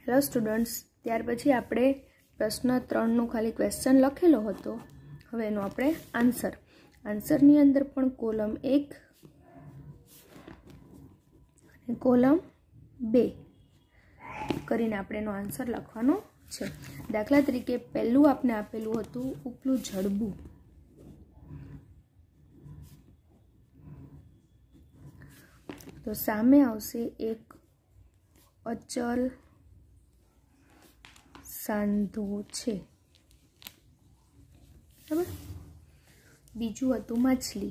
Hello students, ત્યાર પછી આપણે પ્રશ્ન 3નું ખાલી ક્વેશ્ચન લખેલો હતો. હવે એનો આપણે આન્સરની અંદર પણ કોલમ 1 અને કોલમ 2 કરીને આપણે એનો આન્સર લખવાનો છે. દાખલા તરીકે પહેલું આપણે આપેલું હતું ઉપલું જડબું. તો સામે આવશે એક અચલ સાંધો છે, બરાબર. બીજું હતું માછલી.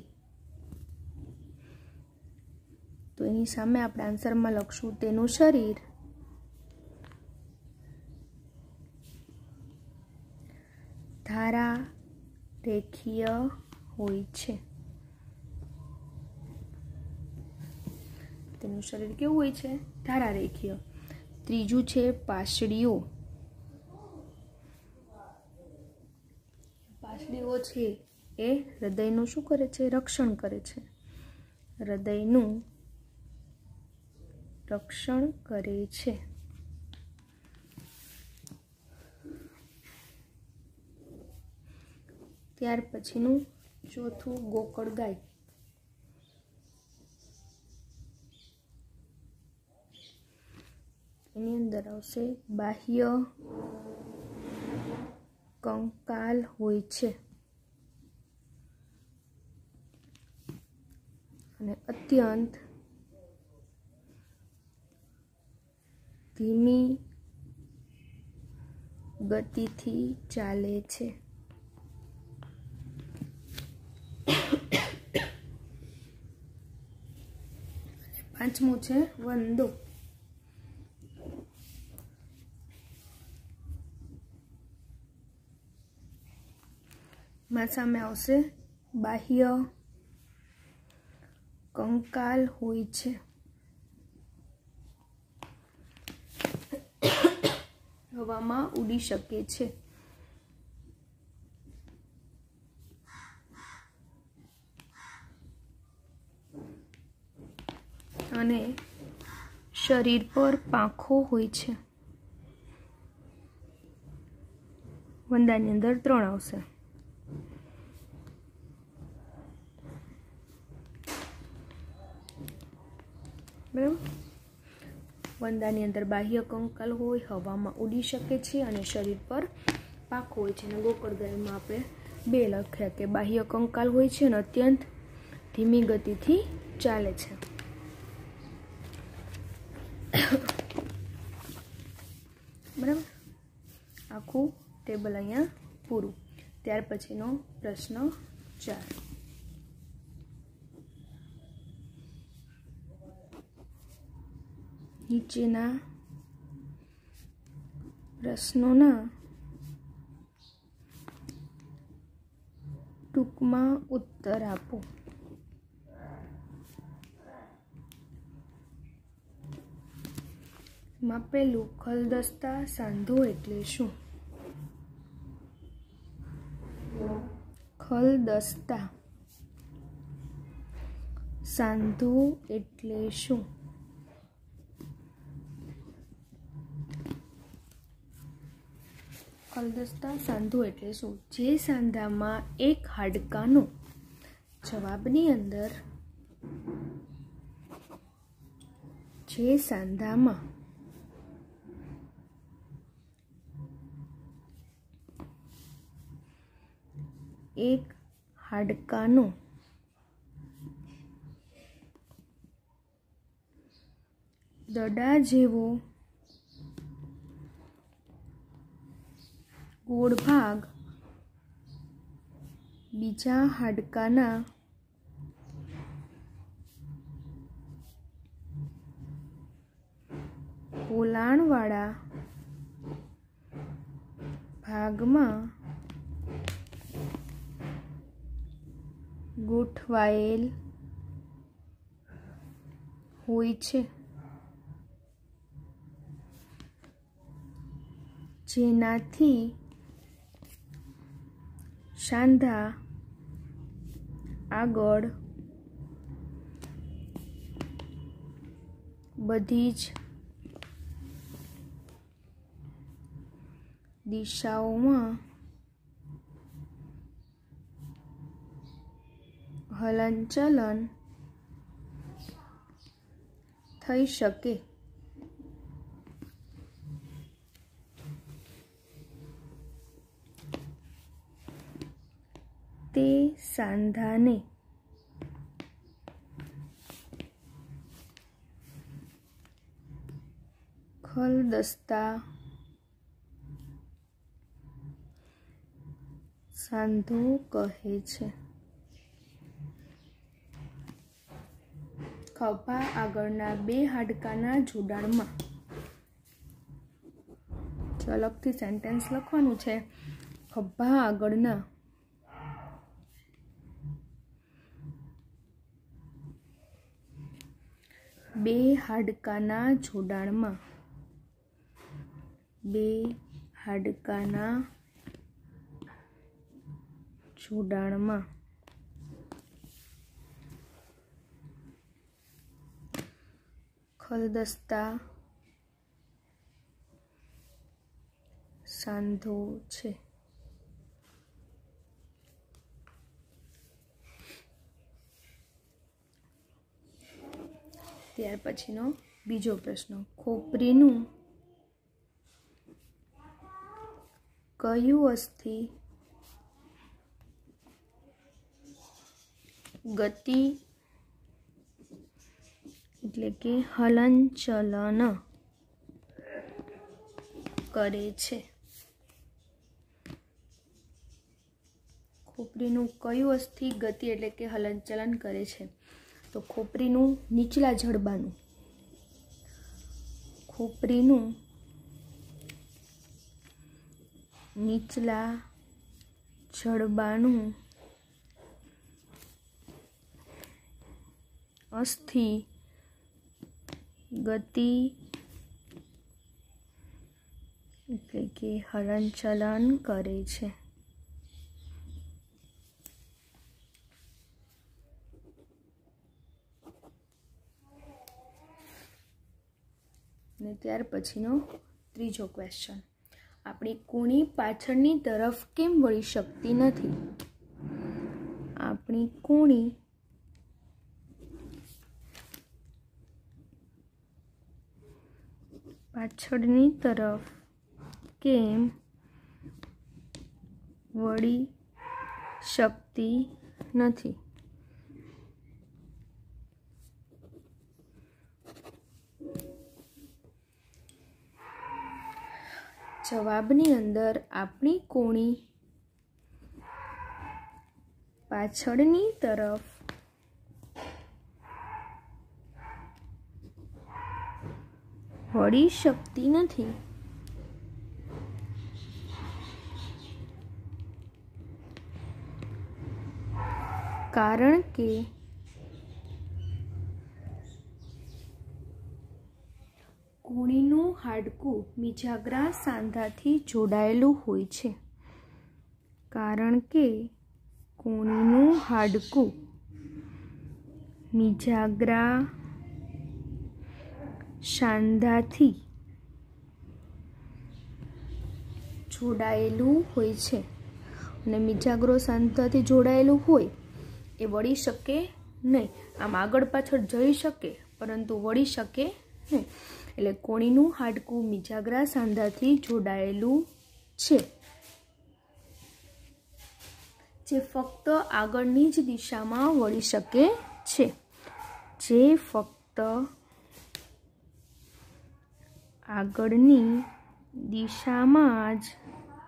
તો એની સામે આપણે આન્સરમાં લખશું તેનું શરીર ધારા રેખીય હોય છે. તેનું શરીર કેવું હોય છે? ધારા રેખીય. ત્રીજું છે પાસળીઓ. પાસળીઓ છે એ હૃદયનું શું કરે છે? રક્ષણ કરે છે. હૃદયનું રક્ષણ કરે છે. ત્યાર પછીનું ચોથું ગોકળ ગાય. એની અંદર આવશે બાહ્ય કંકાલ હોય છે અને અત્યંત ધીમી ગતિથી ચાલે છે. પાંચમું છે વંદો. માં સામે આવશે બાહ્ય કંકાલ હોય છે. હવામાં ઉડી શકે છે. અને શરીર પર પાંખો હોય છે. વંદાની અંદર 3 આવશે. બરાબર. વંદાની અંદર બાહ્ય કંકાલ હોય, હવામાં ઉડી શકે છે અને શરીર પર પાંખો હોય છે. અને ગોકળ ગાયમાં આપણે 2 લખ્યા કે બાહ્ય કંકાલ હોય છે અને અત્યંત ધીમી ગતિથી ચાલે છે. બરાબર. આખું ટેબલ અહીંયા પૂરું. ત્યાર પછીનો પ્રશ્ન 4. નીચેના પ્રશ્નોના ટૂંકમાં ઉત્તર આપો. પેલું ખલદસ્તા સાંધો એટલે શું? ખલદસ્તા સાંધો એટલે શું? ખલદસ્તા સાંધો એટલે શું? જે સાંધામાં એક હાડકાનો, જવાબની અંદર જે સાંધામાં એક હાડકાનો દડા જેવો ગોળ ભાગ બીજા હાડકાના પોલાણવાળા ભાગમાં ગોઠવાયેલ હોય છે, જેનાથી સાંધા આગળ બધી જ દિશાઓમાં હલનચલન થઈ શકે. તે સાંધાને ખલદસ્તા સાંધો કહે છે. ખભા આગળના બે હાડકાના જોડાણમાં, અલગથી સેન્ટેન્સ લખવાનું છે. ખભા આગળના બે હાડકાના જોડાણમાં, બે હાડકાના જોડાણમાં ખલદસ્તા સાંધો છે. ત્યાર પછીનો બીજો પ્રશ્ન. ખોપરીનું કયું અસ્થિ ગતિ એટલે કે હલનચલન કરે છે? ખોપરીનું કયું અસ્થિ ગતિ એટલે કે હલનચલન કરે છે? તો ખોપરીનું નીચલા જડબાનું, ખોપરીનું નીચલા જડબાનું અસ્થિ ગતિ એટલે કે હલનચલન કરે છે. અને ત્યાર પછીનો ત્રીજો ક્વેશ્ચન. આપણી કૂણી પાછળની તરફ કેમ વળી શકતી નથી? આપણી કૂણી પાછળની તરફ કેમ વળી શકતી નથી? જવાબની અંદર આપણી કૂણી પાછળની તરફ વળી શકતી નથી કારણ કે કૂણીનું હાડકું મિજાગ્રા સાંધાથી જોડાયેલું હોય છે. કારણ કે કૂણીનું હાડકું મિજાગ્રા સાંધાથી જોડાયેલું હોય છે. અને મિજાગ્રો સાંધાથી જોડાયેલું હોય એ વળી શકે નહીં. આમ આગળ પાછળ જઈ શકે પરંતુ વળી શકે નહીં. એટલે કૂણીનું હાડકું મિજાગ્રા સાંધાથી જોડાયેલું છે, જે ફક્ત આગળની જ દિશામાં વળી શકે છે. જે ફક્ત આગળની દિશામાં જ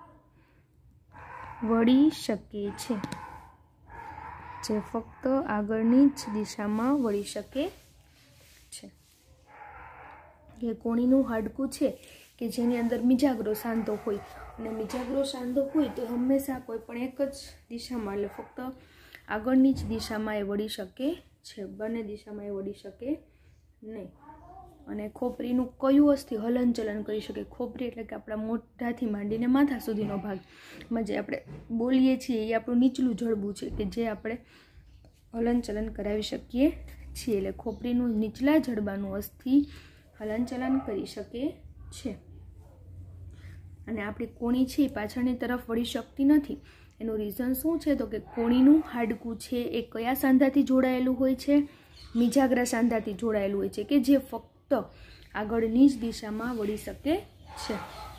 વળી શકે છે. જે ફક્ત આગળની જ દિશામાં વળી શકે છે. એ કૂણીનું હાડકું છે કે જેની અંદર મિજાગ્રો સાંધો હોય, અને મિજાગ્રો સાંધો હોય તો હંમેશા કોઈ પણ એક જ દિશામાં, એટલે ફક્ત આગળની જ દિશામાં એ વળી શકે છે, બંને દિશામાં એ વળી શકે નહીં. અને ખોપરીનું કયું અસ્થિ હલનચલન કરી શકે? ખોપરી એટલે કે આપણા મોઢાથી માંડીને માથા સુધીનો ભાગમાં જે આપણે બોલીએ છીએ એ આપણું નીચલું જડબું છે કે જે આપણે હલનચલન કરાવી શકીએ છીએ. એટલે ખોપરીનું નીચલા જડબાનું અસ્થિ હલનચલન કરી શકે છે. અને આપણી કોણી છે એ પાછળની તરફ વળી શકતી નથી. એનું રીઝન શું છે? તો કે કોણીનું હાડકું છે એ કયા સાંધાથી જોડાયેલું હોય છે? મિજાગ્રા સાંધાથી જોડાયેલું હોય છે, કે જે ફક્ત આગળની જ દિશામાં વળી શકે છે.